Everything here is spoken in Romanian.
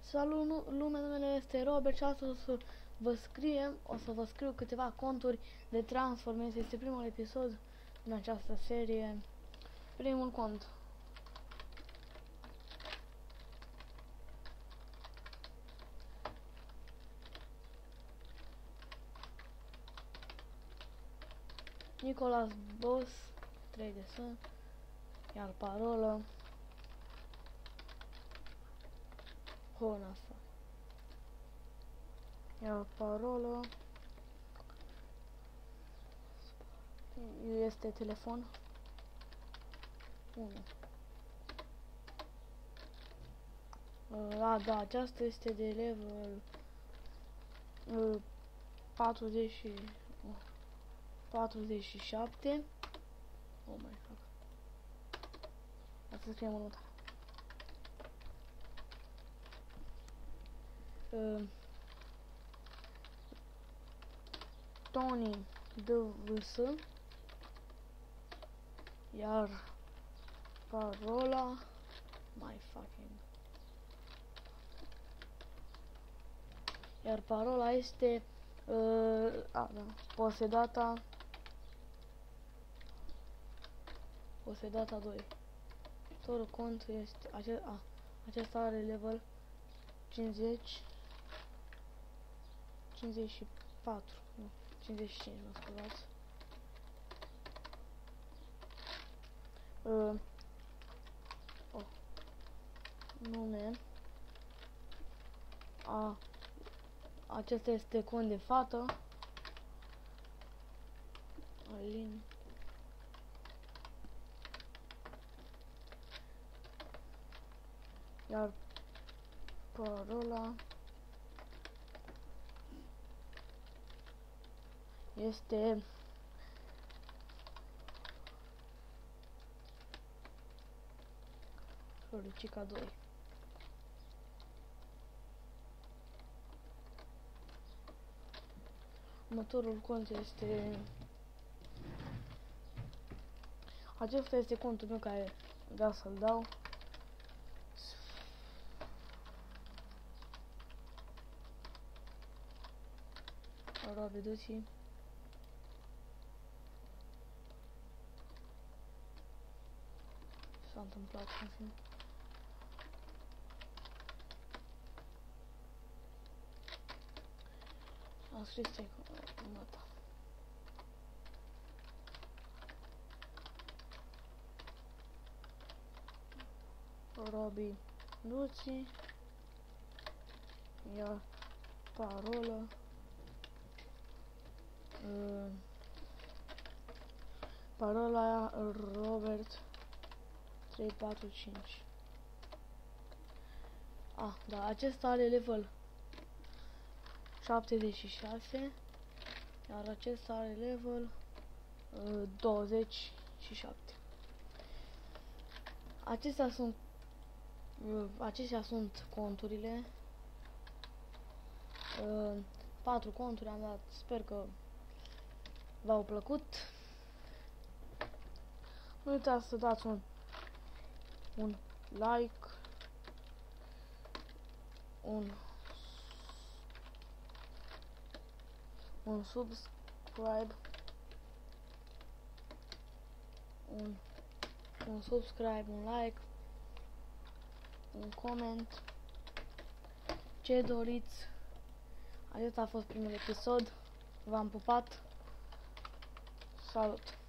Salut lume, numele este Robert și astăzi o să vă scriu câteva conturi de Transformers. Este primul episod din această serie. Primul cont. Nicholas Boss 3 de S, iar parolă Honasa. Iar parolă este telefon 1. Da, aceasta este de level 47. Oh my fuck. Asta scriem următoarea. Tony DVS, iar parola este Posedata 2. Următorul cont este acesta are level 54, nu, 55, mă scuzați. Nume. Acesta este cont de fată. Alin. Iar parola este Floricica 2. Următorul cont este... Acesta este contul meu care vreau să-l dau. Vedeți? S-a întâmplat în film. Am scris nota. Robi Luci, iar parolă parola Robert 345. Da, acesta are level 76, iar acesta are level 27. Acestea sunt conturile. 4 conturi am dat, sper că v-au plăcut. Nu uitați să dați un like, un subscribe, un like, un comment, ce doriți. Acesta a fost primul episod. V-am pupat. Salut!